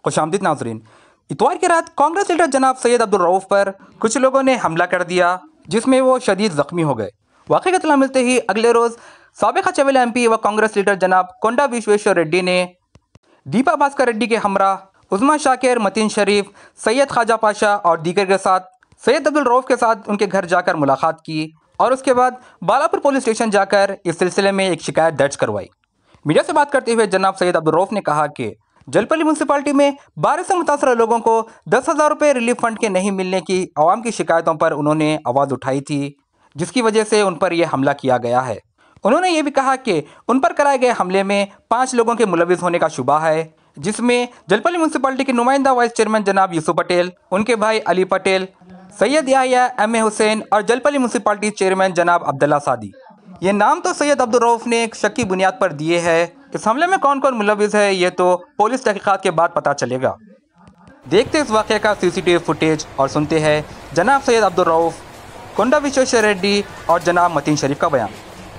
खुशामदीद नाजरीन। इतवार की रात कांग्रेस लीडर जनाब सैयद अब्दुल रऊफ पर कुछ लोगों ने हमला कर दिया, जिसमें वो शदीद ज़ख्मी हो गए। वाक़े की इत्तला मिलते ही अगले रोज़ साबिक़ा चवेला MP व कांग्रेस लीडर जनाब कोंडा विश्वेश्वर रेड्डी ने दीपा भास्कर रेड्डी के हमरा उस्मान शाकिर, मतीन शरीफ, सैयद ख्वाजा पाशा और दीगर के साथ सैयद अब्दुल रऊफ के साथ उनके घर जाकर मुलाकात की और उसके बाद बालापुर पुलिस स्टेशन जाकर इस सिलसिले में एक शिकायत दर्ज करवाई। मीडिया से बात करते हुए जनाब सैयद अब्दुल रऊफ ने कहा कि जलपली म्यूनसिपालिटी में बारिश से मुतासर लोगों को 10,000 रुपये रिलीफ फंड के नहीं मिलने की आवाम की शिकायतों पर उन्होंने आवाज़ उठाई थी, जिसकी वजह से उन पर यह हमला किया गया है। उन्होंने ये भी कहा कि उन पर कराए गए हमले में 5 लोगों के मुलविस होने का शुबा है, जिसमें जलपली म्यूनसिपालिटी के नुमाइंदा वाइस चेयरमैन जनाब यूसुफ पटेल, उनके भाई अली पटेल, सैयद याहिया, MA हुसैन और जलपली म्यूनसिपालिटी चेयरमैन जनाब अब्दुल्ला सादी। ये नाम तो सैयद अब्दुल रऊफ ने एक शक की बुनियाद पर दिए हैं। इस हमले में कौन कौन मुलविस है ये तो पुलिस तहकीकात के बाद पता चलेगा। देखते इस वाक़े का CCTV फुटेज और सुनते हैं जनाब सैयद अब्दुल रऊफ, कोंडा विश्वेश्वर रेड्डी और जनाब मतीन शरीफ का बयान।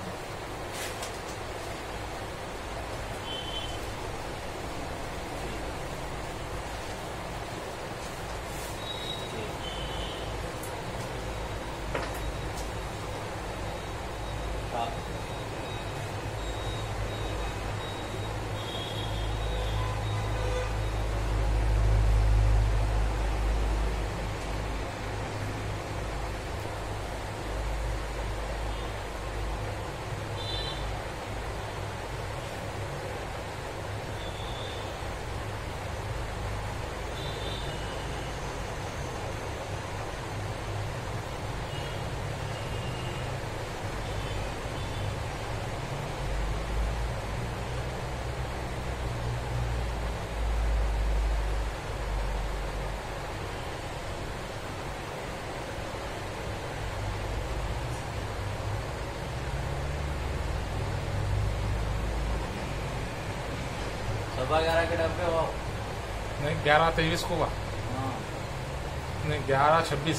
सवा 11 के डब्बे हो नहीं 11-23 को बा नहीं 11-26।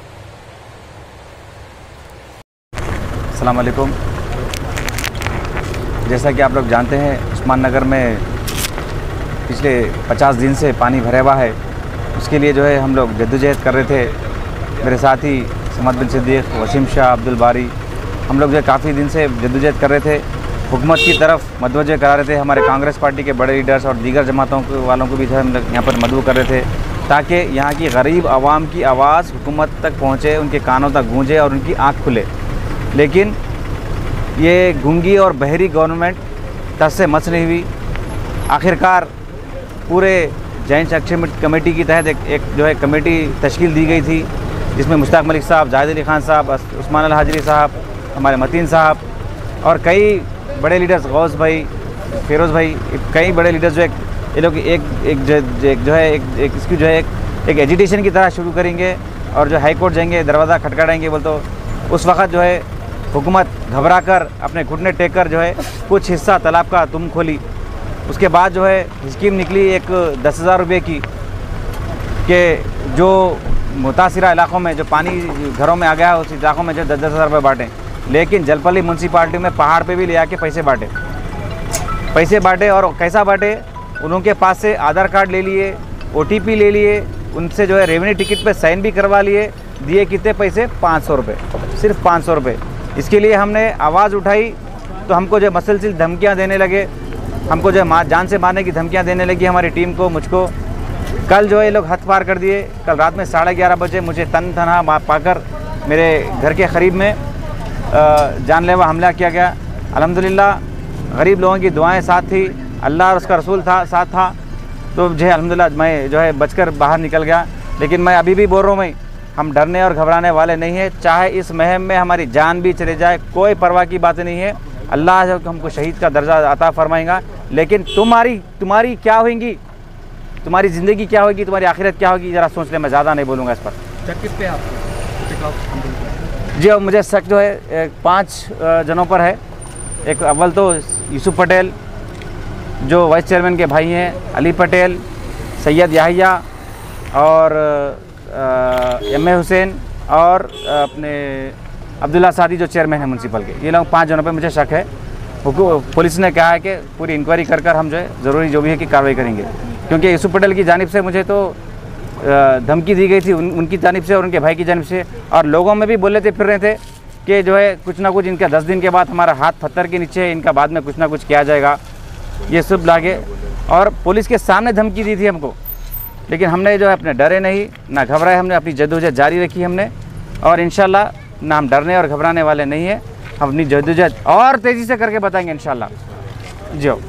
अस्सलाम वालेकुम। जैसा कि आप लोग जानते हैं उस्मान नगर में पिछले 50 दिन से पानी भरा हुआ है। उसके लिए जो है हम लोग जद्दोजहद कर रहे थे। मेरे साथी समद बिन सिद्दीक, वसीम शाह, अब्दुल बारी, हम लोग जो है काफ़ी दिन से जद्दोजहद कर रहे थे। हुकूमत की तरफ मदवजह करा रहे थे। हमारे कांग्रेस पार्टी के बड़े लीडर्स और दीगर जमातों वालों को भी जो है हम लोग यहाँ पर मदऊ कर रहे थे, ताकि यहाँ की गरीब आवाम की आवाज़ हुकूमत तक पहुँचे, उनके कानों तक गूंजे और उनकी आँख खुले। लेकिन ये गूंगी और बहरी गवर्नमेंट टस से मस नहीं हुई। आखिरकार पूरे जॉइंट एक्शन कमेटी की तहत एक जो है कमेटी तश्कील दी गई थी, जिसमें मुश्ताक मलिक साहब, जाहिद अली खान साहब, उस्मान अल हाजरी साहब, हमारे मतीन साहब और कई बड़े लीडर्स, गौस भाई, फिरोज़ भाई, कई बड़े लीडर्स जो ये लोग एक इसकी जो है एक एजिटेशन की तरह शुरू करेंगे और जो हाई कोर्ट जाएंगे, दरवाज़ा खटखटाएंगे बोल तो उस वक़्त जो है हुकूमत घबरा कर अपने घुटने टेक कर जो है कुछ हिस्सा तालाब का तुम खोली। उसके बाद जो है स्कीम निकली एक 10,000 रुपये की, कि जो मुतासिरा इलाक़ों में जो पानी घरों में आ गया है उस इलाक़ों में जो 10,000 रुपये बाँटें। लेकिन जलपली म्यूनसिपालिटी में पहाड़ पे भी ले आके पैसे बांटे और कैसा बांटे, उनके पास से आधार कार्ड ले लिए, OTP ले लिए, उनसे जो है रेवेन्यू टिकट पे साइन भी करवा लिए। दिए कितने पैसे? 500 रुपये, सिर्फ 500 रुपये। इसके लिए हमने आवाज़ उठाई तो हमको जो मसलसिल धमकियाँ देने लगे, हमको जो जान से मारने की धमकियाँ देने लगी हमारी टीम को, मुझको। कल जो है ये लोग हद पार कर दिए। कल रात में 11:30 बजे मुझे तनहा पाकर मेरे घर के करीब में जानलेवा हमला किया गया। अल्हम्दुलिल्लाह गरीब लोगों की दुआएं साथ थी, अल्लाह और उसका रसूल साथ था, तो मुझे अल्हम्दुलिल्लाह मैं जो है बचकर बाहर निकल गया। लेकिन मैं अभी भी बोल रहा हूँ, हम डरने और घबराने वाले नहीं हैं। चाहे इस मुहिम में हमारी जान भी चले जाए, कोई परवाह की बात नहीं है। अल्लाह जो हमको शहीद का दर्जा अता फरमाएगा। लेकिन तुम्हारी क्या होगी, तुम्हारी ज़िंदगी क्या होगी, तुम्हारी आखिरत क्या होगी, ज़रा सोच ले। मैं ज़्यादा नहीं बोलूँगा इस पर। जी मुझे शक जो है 5 जनों पर है। एक अव्वल तो यूसुफ पटेल जो वाइस चेयरमैन के भाई हैं, अली पटेल, सैयद याहिया और MA हुसैन और अपने अब्दुल्ला सादी जो चेयरमैन है म्यूनसिपल के। ये लोग 5 जनों पे मुझे शक है। पुलिस ने कहा है कि पूरी इंक्वायरी कर हम जो है ज़रूरी जो भी है कि कार्रवाई करेंगे। क्योंकि यूसुफ पटेल की जानिब से मुझे तो धमकी दी गई थी उनकी जानिब से और उनके भाई की जानिब से, और लोगों में भी बोले थे फिर रहे थे कि जो है कुछ ना कुछ इनका 10 दिन के बाद हमारा हाथ पत्थर के नीचे है, इनका बाद में कुछ ना कुछ किया जाएगा, ये सब लागे। और पुलिस के सामने धमकी दी थी हमको, लेकिन हमने जो है अपने डरे नहीं ना घबराए, हमने अपनी जद्दोजहद जारी रखी हमने, और इंशाल्लाह ना हम डरने और घबराने वाले नहीं हैं, हम अपनी जद्दोजहद और तेज़ी से करके बताएंगे इंशाल्लाह। जो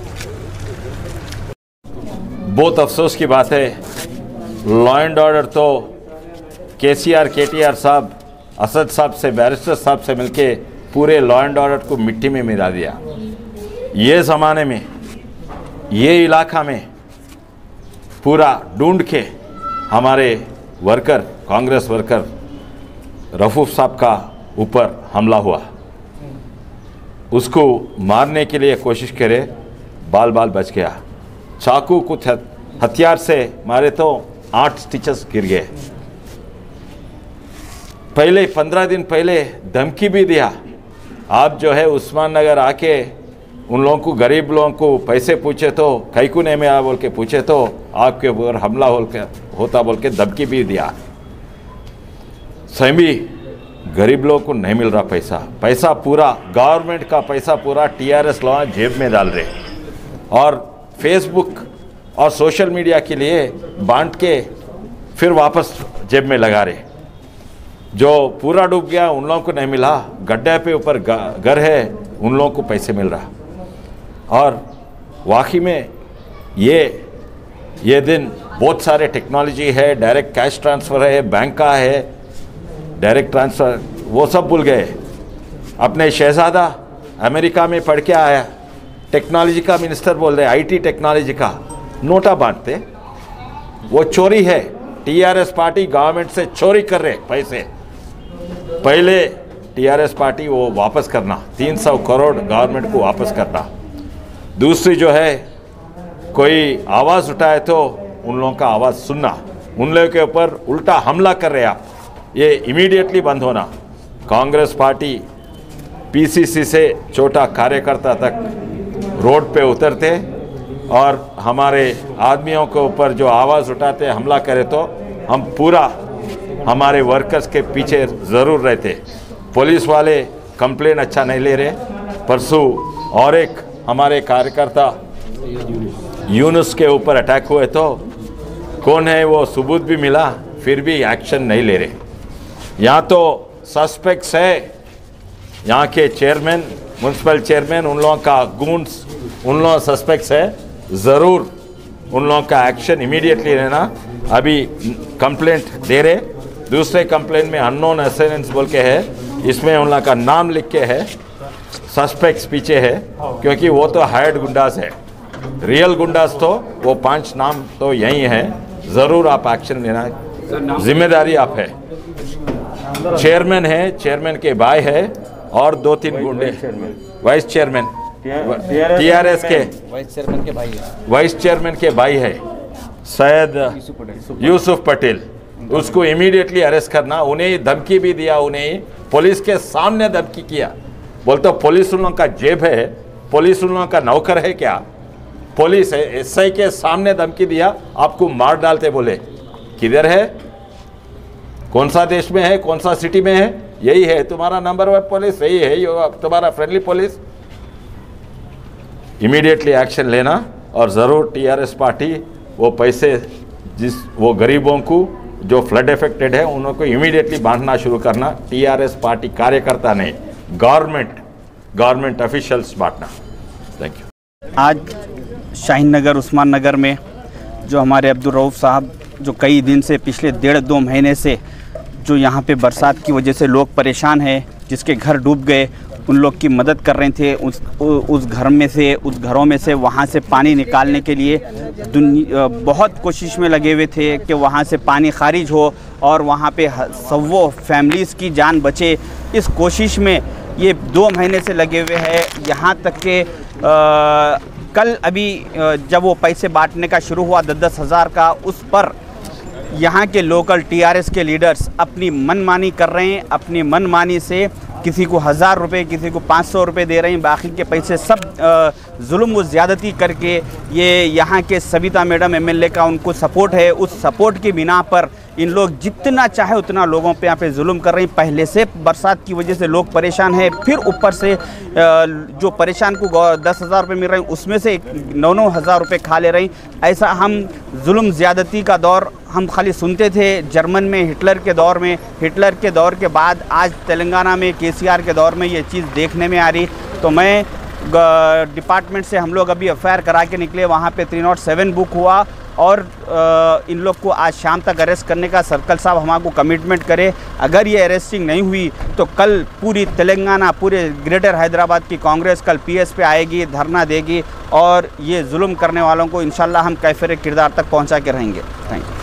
बहुत अफसोस की बात है, लॉ एंड ऑर्डर तो केसीआर केटीआर साहब असद साहब से बैरिस्टर साहब से मिलके पूरे लॉ एंड ऑर्डर को मिट्टी में मिला दिया। ये ज़माने में ये इलाका में पूरा ढूंढ के हमारे वर्कर कांग्रेस वर्कर रफूफ साहब का ऊपर हमला हुआ, उसको मारने के लिए कोशिश करे, बाल बाल बच गया। चाकू कुछ हथियार से मारे तो 8 स्टिचेस गिर गए। पहले 15 दिन पहले धमकी भी दिया, आप जो है उस्मान नगर आके उन लोगों को, गरीब लोगों को पैसे पूछे तो कैकुने में आ बोल के पूछे तो आपके ऊपर हमला होता बोल के धमकी भी दिया। सही गरीब लोगों को नहीं मिल रहा पैसा पूरा गवर्नमेंट का पैसा पूरा टीआरएस लोग जेब में डाल रहे, और फेसबुक और सोशल मीडिया के लिए बांट के फिर वापस जेब में लगा रहे। जो पूरा डूब गया उन लोगों को नहीं मिला, गड्ढे पे ऊपर घर है उन लोगों को पैसे मिल रहा। और वाकई में ये दिन बहुत सारे टेक्नोलॉजी है, डायरेक्ट कैश ट्रांसफ़र है, बैंक का है डायरेक्ट ट्रांसफ़र, वो सब भूल गए। अपने शहजादा अमेरिका में पढ़ के आया, टेक्नोलॉजी का मिनिस्टर बोल रहे, आईटी टेक्नोलॉजी का, नोटा बांटते, वो चोरी है। टीआरएस पार्टी गवर्नमेंट से चोरी कर रहे पैसे। पहले टीआरएस पार्टी वो वापस करना, 300 करोड़ गवर्नमेंट को वापस करना। दूसरी जो है, कोई आवाज़ उठाए तो उन लोगों का आवाज़ सुनना, उन लोगों के ऊपर उल्टा हमला कर रहे आप, ये इमीडिएटली बंद होना। कांग्रेस पार्टी पीसीसी से छोटा कार्यकर्ता तक रोड पे उतरते और हमारे आदमियों के ऊपर जो आवाज़ उठाते हमला करे तो हम पूरा हमारे वर्कर्स के पीछे ज़रूर रहते। पुलिस वाले कंप्लेन अच्छा नहीं ले रहे। परसों और एक हमारे कार्यकर्ता यूनुस के ऊपर अटैक हुए तो कौन है वो सबूत भी मिला, फिर भी एक्शन नहीं ले रहे। यहाँ तो सस्पेक्ट्स है, यहाँ के चेयरमैन, म्यूनसिपल चेयरमैन, उन लोगों का गूंस, उन लोगों सस्पेक्ट्स है, ज़रूर उन लोगों का एक्शन इमीडिएटली लेना। अभी कंप्लेंट दे रहे, दूसरे कंप्लेंट में अननोन असेलेंट्स बोल के है, इसमें उन लोगों का नाम लिख के है, सस्पेक्ट्स पीछे है, क्योंकि वो तो हायर्ड गुंडास है। रियल गुंडास तो वो 5 नाम तो यही है, ज़रूर आप एक्शन लेना है, जिम्मेदारी आप है। चेयरमैन है, चेयरमैन के भाई है और 2-3 गुंडे, वाइस चेयरमैन टीआरएस के वाइस चेयरमैन के भाई है सैयद यूसुफ पटेल, उसको इमीडिएटली अरेस्ट करना। उन्हें धमकी भी दिया, उन्हें पुलिस के सामने धमकी किया, बोलते पुलिस उन लोगों का जेब है, पुलिस उन लोगों का नौकर है क्या? पुलिस है, एसआई के सामने धमकी दिया, आपको मार डालते बोले। किधर है, कौन सा देश में है, कौन सा सिटी में है? यही है तुम्हारा नंबर 1 पुलिस, यही है तुम्हारा फ्रेंडली पुलिस। इमीडिएटली एक्शन लेना और ज़रूर टीआरएस पार्टी वो पैसे वो गरीबों को जो फ्लड इफेक्टेड है उन लोगों को इमीडिएटली बांटना शुरू करना। टीआरएस पार्टी कार्यकर्ता नहीं, गवर्नमेंट ऑफिशियल्स बांटना। Thank you. आज शाहीन नगर, उस्मान नगर में जो हमारे अब्दुल रऊफ साहब जो कई दिन से, पिछले 1.5-2 महीने से जो यहाँ पे बरसात की वजह से लोग परेशान हैं, जिसके घर डूब गए, उन लोग की मदद कर रहे थे। उस घरों में से वहाँ से पानी निकालने के लिए बहुत कोशिश में लगे हुए थे कि वहाँ से पानी खारिज हो और वहाँ पे सौ फैमिलीज़ की जान बचे। इस कोशिश में ये 2 महीने से लगे हुए हैं। यहाँ तक कि कल अभी जब वो पैसे बांटने का शुरू हुआ 10-10 हज़ार का, उस पर यहाँ के लोकल टीआरएस के लीडर्स अपनी मनमानी कर रहे हैं। अपनी मनमानी से किसी को 1000 रुपये, किसी को 500 रुपये दे रही हैं, बाकी के पैसे सब जुल्म व ज़्यादती करके ये यहाँ के सविता मैडम एमएलए का उनको सपोर्ट है, उस सपोर्ट की बिना पर इन लोग जितना चाहे उतना लोगों पे यहाँ पे जुल्म कर रहे हैं। पहले से बरसात की वजह से लोग परेशान हैं, फिर ऊपर से जो परेशान को 10,000 रुपये मिल रहे हैं उसमें से 9-9 हज़ार रुपये खा ले रहे हैं। ऐसा हम जुल्म ज़्यादती का दौर हम खाली सुनते थे जर्मन में हिटलर के दौर में, हिटलर के दौर के बाद आज तेलंगाना में केसीआर के दौर में ये चीज़ देखने में आ रही। तो मैं डिपार्टमेंट से हम लोग अभी एफआईआर करा के निकले, वहाँ पे 307 बुक हुआ और इन लोग को आज शाम तक अरेस्ट करने का सर्कल साहब हमारे कमिटमेंट करे। अगर ये अरेस्टिंग नहीं हुई तो कल पूरी तेलंगाना, पूरे ग्रेटर हैदराबाद की कांग्रेस कल पीएस पे आएगी, धरना देगी और ये जुल्म करने वालों को इंशाल्लाह हम कैफिर किरदार तक पहुंचा के रहेंगे। Thank you.